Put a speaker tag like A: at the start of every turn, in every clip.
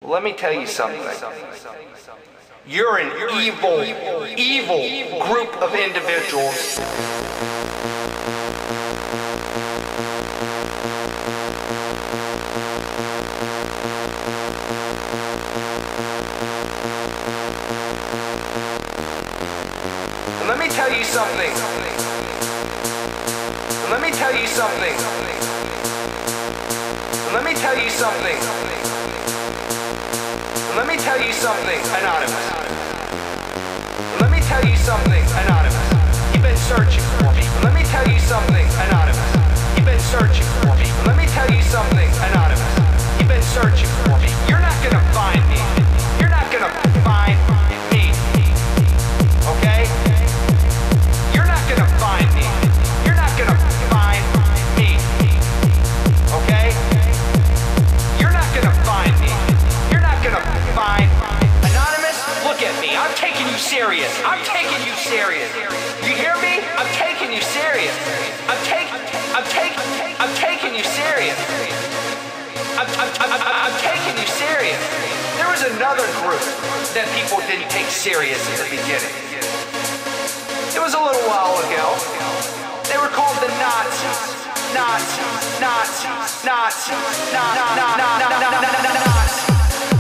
A: Well, let me tell you something. You're an evil, evil group of individuals. And let me tell you something. And let me tell you something. And let me tell you something. And let me tell you something, Anonymous. And let me tell you something, Anonymous. You've been searching for me. And let me tell you something, Anonymous. You've been searching for me. And let me tell you something, Anonymous. You've been searching for me. You're not gonna find me. You're not gonna find me. Okay? You're not gonna find me. You're not gonna find me. Okay? You're not gonna find me. You're not gonna find Anonymous. Look at me. I'm taking you serious. I'm taking you serious. You hear me? I'm taking you serious. I'm taking you serious. I'm taking you serious. There was another group that people didn't take serious in the beginning. It was a little while ago. They were called the Nazis. Nazis. Nazis. Nazis. Nazis.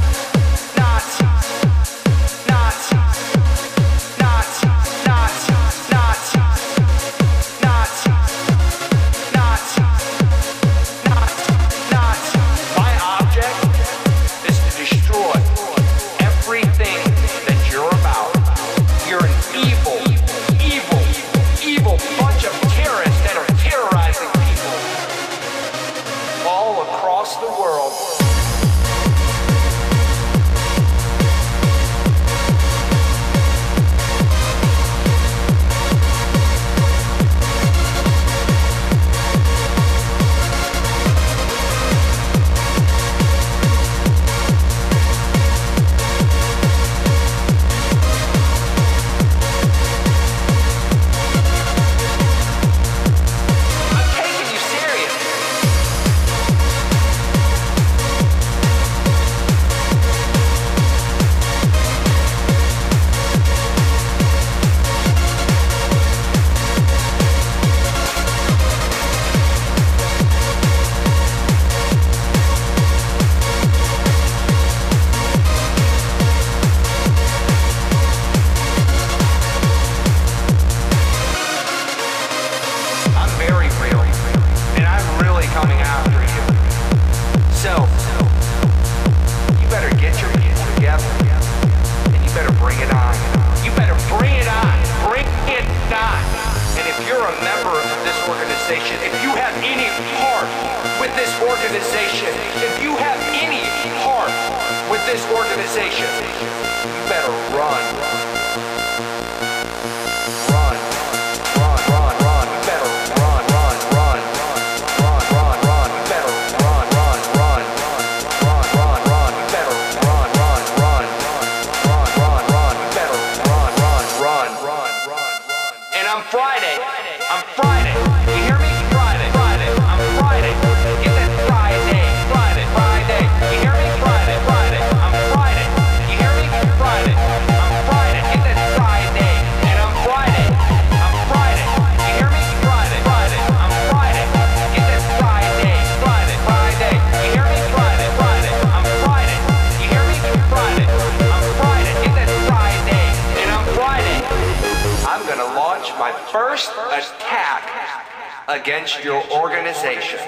A: Against your organization.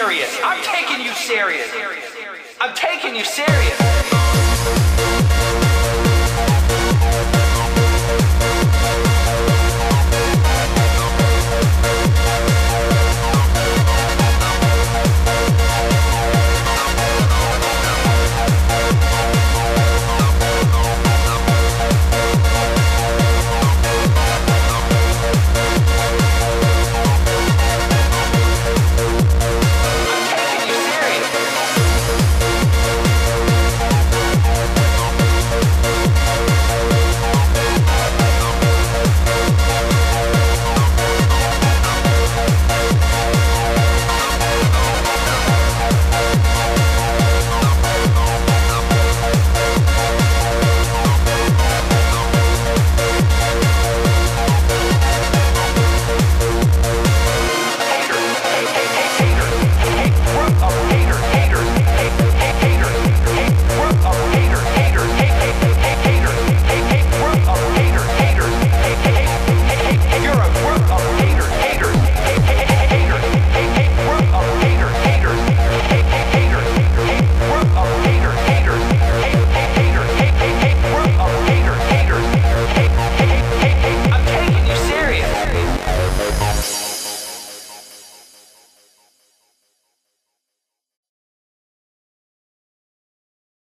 A: serious. I'm taking you serious. I'm taking you serious.